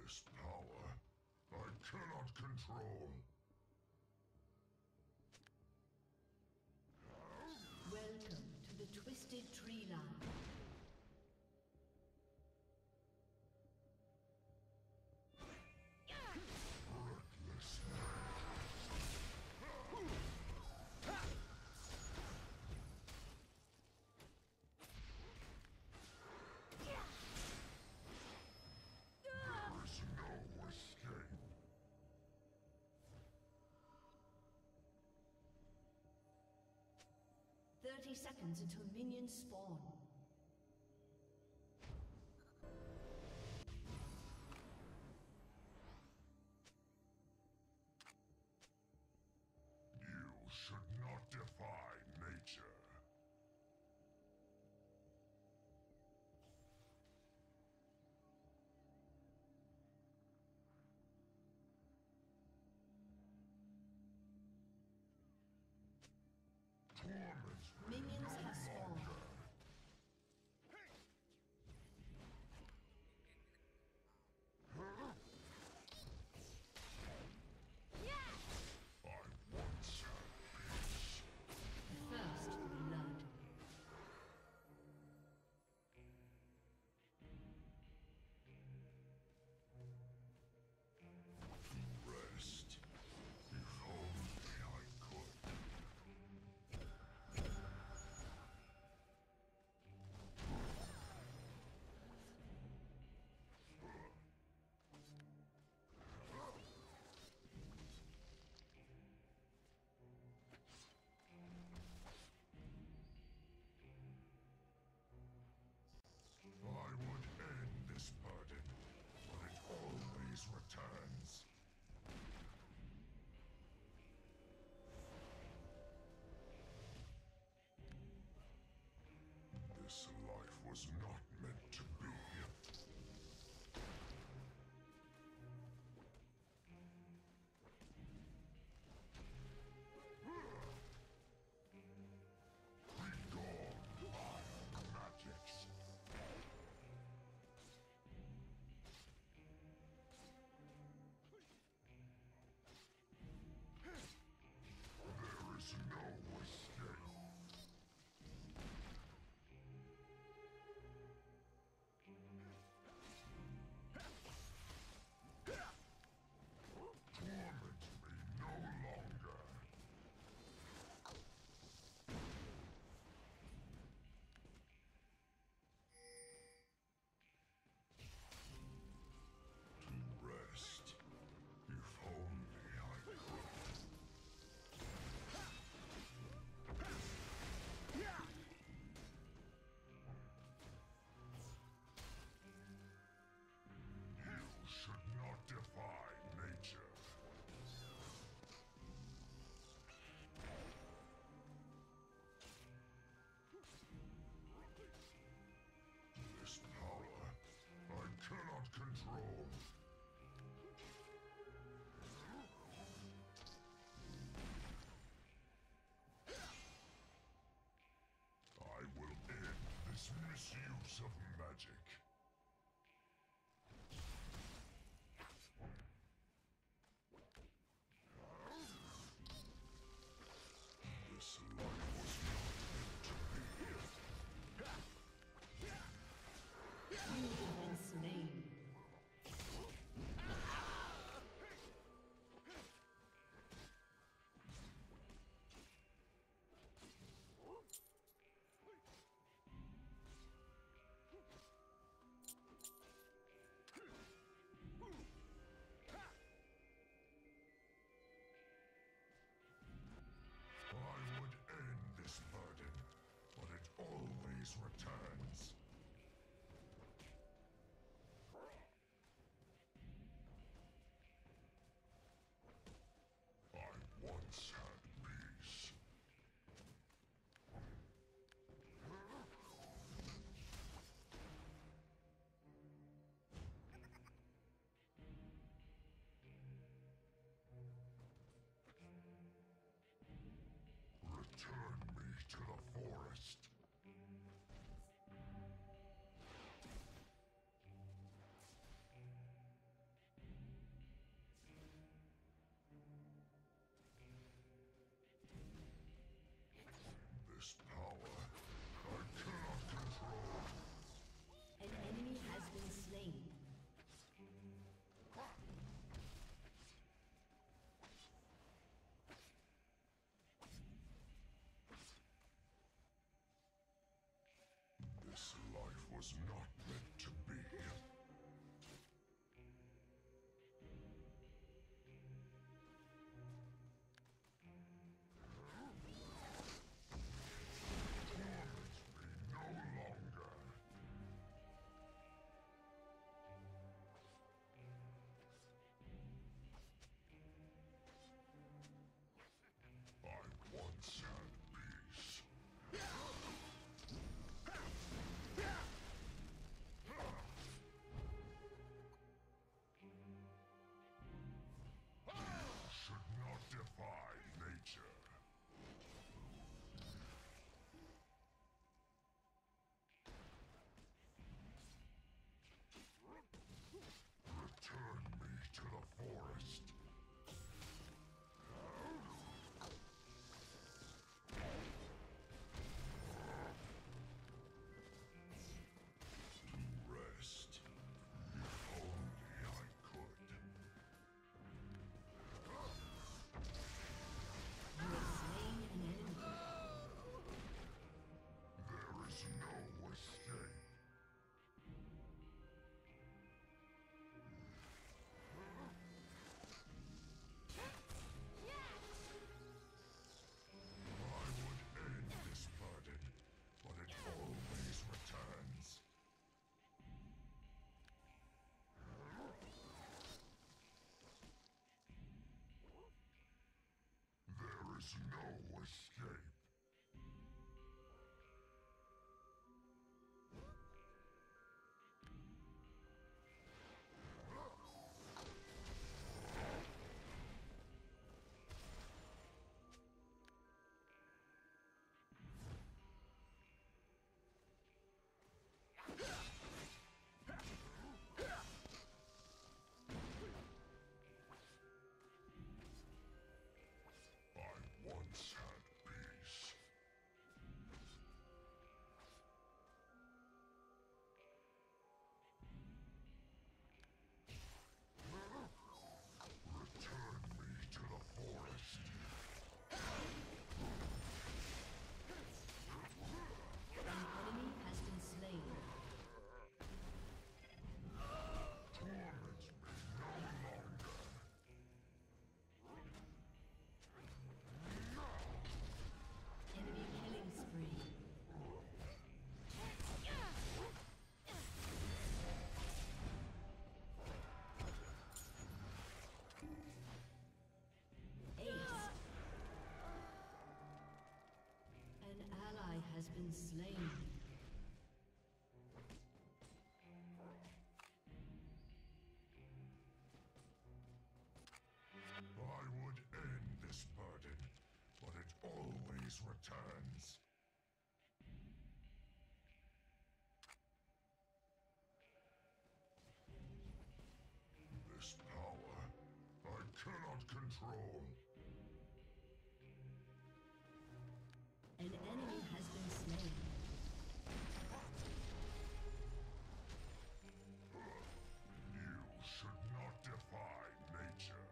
This power, I cannot control. Welcome to the Twisted Tree Line. Reckless. 30 seconds until minions spawn. You should not defy nature. Minions have spawned. First blood. Rest. If only I could. I would end this burden, but it always returns. This life was not meant to be. Be gone, vile magics. There is no escape. Torment me no longer. To rest, if only I could. You should not defy nature. This power, I cannot control. I will end this misuse of magic. This life was not meant to be. You have been slain. was not meant to be. No longer. I once had peace. Should not defy nature. Return me to the forest. To rest. If only I could. You have slain an enemy. There is no escape. I would end this burden, but it always returns. There is no escape. I once had peace. Return me to the forest. An enemy has been slain. Torment me no longer. Enemy killing spree. Ace. An ally has been slain. I would end this burden, but it always returns. This power, I cannot control. An enemy has been slain. You should not defy nature.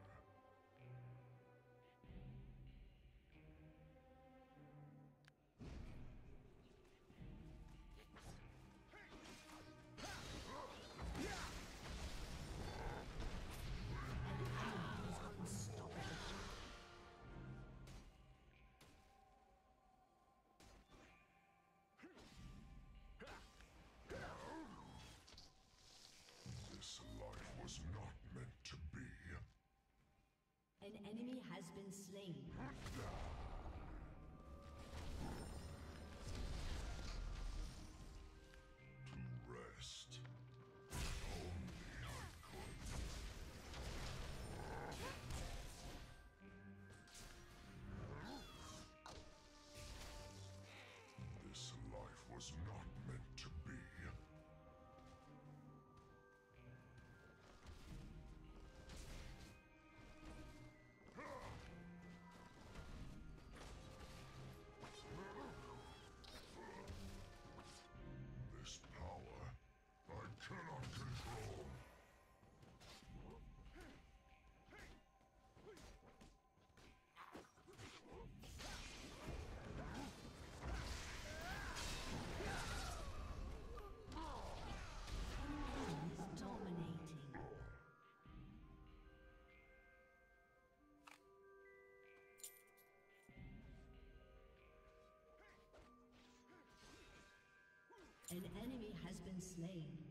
This life was not meant to be. An enemy has been slain. To rest. Only I could. This life was not meant to be. An enemy has been slain.